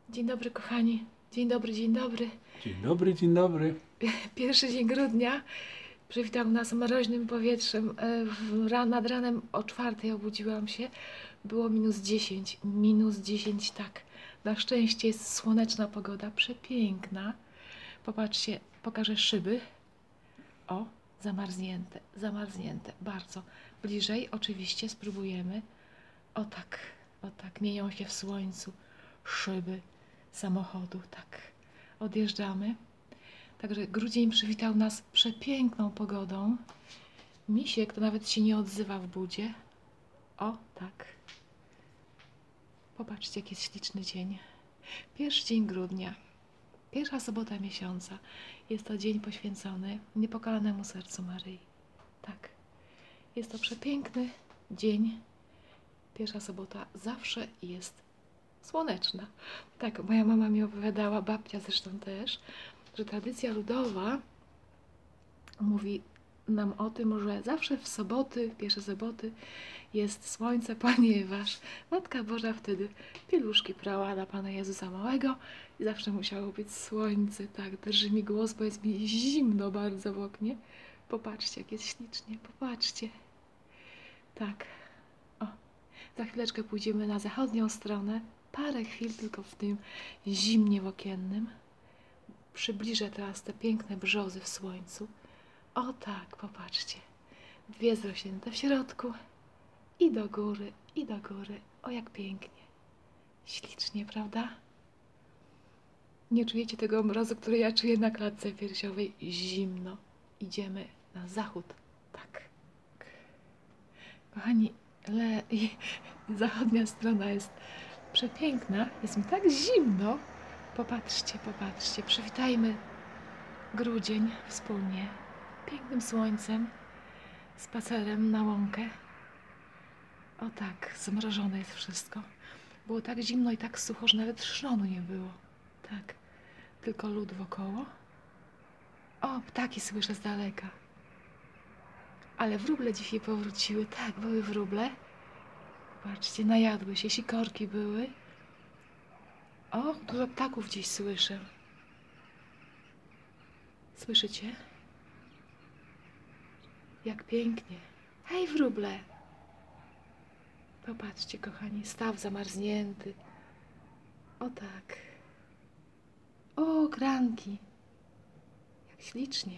Dzień dobry, kochani. Dzień dobry, dzień dobry. Dzień dobry, dzień dobry. Pierwszy dzień grudnia przywitał nas mroźnym powietrzem. Nad ranem o 4:00 obudziłam się. Było -10. -10, tak. Na szczęście jest słoneczna pogoda, przepiękna. Popatrzcie, pokażę szyby. O, zamarznięte, zamarznięte, bardzo. Bliżej oczywiście spróbujemy. O tak, mienią się w słońcu szyby samochodu, tak. Odjeżdżamy. Także grudzień przywitał nas przepiękną pogodą. Misiek to nawet się nie odzywa w budzie. O, tak. Popatrzcie, jaki jest śliczny dzień. Pierwszy dzień grudnia. Pierwsza sobota miesiąca. Jest to dzień poświęcony niepokalanemu sercu Maryi. Tak. Jest to przepiękny dzień. Pierwsza sobota zawsze jest słoneczna. Tak, moja mama mi opowiadała, babcia zresztą też, że tradycja ludowa mówi nam o tym, że zawsze w soboty, pierwsze soboty jest słońce, ponieważ Matka Boża wtedy pieluszki prała dla Pana Jezusa Małego i zawsze musiało być słońce. Tak, drży mi głos, bo jest mi zimno bardzo w oknie. Popatrzcie, jak jest ślicznie, popatrzcie. Tak, o, za chwileczkę pójdziemy na zachodnią stronę. Parę chwil tylko w tym zimnie wokiennym. Przybliżę teraz te piękne brzozy w słońcu. O tak, popatrzcie. Dwie zrośnięte w środku. I do góry, i do góry. O, jak pięknie. Ślicznie, prawda? Nie czujecie tego mrozu, który ja czuję na klatce piersiowej? Zimno. Idziemy na zachód. Tak. Kochani, zachodnia strona jest przepiękna. Jest mi tak zimno. Popatrzcie, popatrzcie. Przywitajmy grudzień wspólnie. Pięknym słońcem. Spacerem na łąkę. O tak, zmrożone jest wszystko. Było tak zimno i tak sucho, że nawet szronu nie było. Tak, tylko lód wokoło. O, ptaki słyszę z daleka. Ale wróble dzisiaj powróciły. Tak, były wróble. Patrzcie, najadły się, sikorki były. O, dużo ptaków gdzieś słyszę. Słyszycie? Jak pięknie. Hej, wróble! Popatrzcie, kochani, staw zamarznięty. O tak. O, kranki. Jak ślicznie.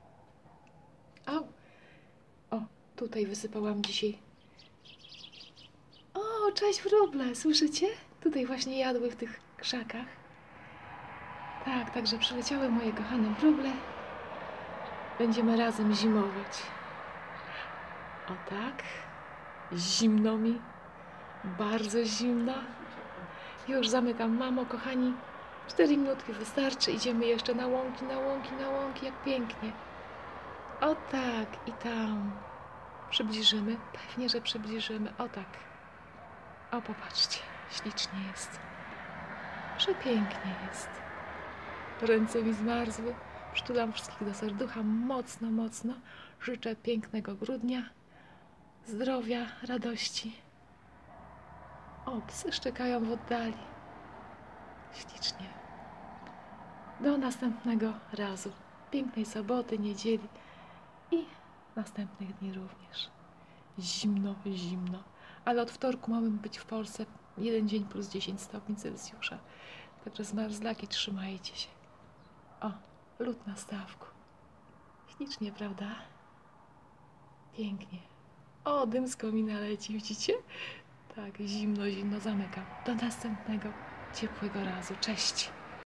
O, tutaj wysypałam dzisiaj. O, cześć wróble, słyszycie? Tutaj właśnie jadły w tych krzakach. Tak, także przyleciały moje kochane wróble. Będziemy razem zimować. O tak. Zimno mi. Bardzo zimno. Już zamykam, mamo, kochani. 4 minutki wystarczy. Idziemy jeszcze na łąki, na łąki, na łąki. Jak pięknie. O tak. I tam. Przybliżymy. Pewnie, że przybliżymy. O tak. O, popatrzcie. Ślicznie jest. Przepięknie jest. Ręce mi zmarzły. Przytulam wszystkich do serducha mocno, mocno. Życzę pięknego grudnia, zdrowia, radości. O, psy szczekają w oddali. Ślicznie. Do następnego razu. Pięknej soboty, niedzieli i następnych dni również. Zimno, zimno. Ale od wtorku mamy być w Polsce 1 dzień plus 10 stopni Celsjusza. Także zmarzlaki, trzymajcie się. O, lód na stawku. Ślicznie, prawda? Pięknie. O, dym z komina leci, widzicie? Tak, zimno, zimno, zamykam. Do następnego ciepłego razu. Cześć!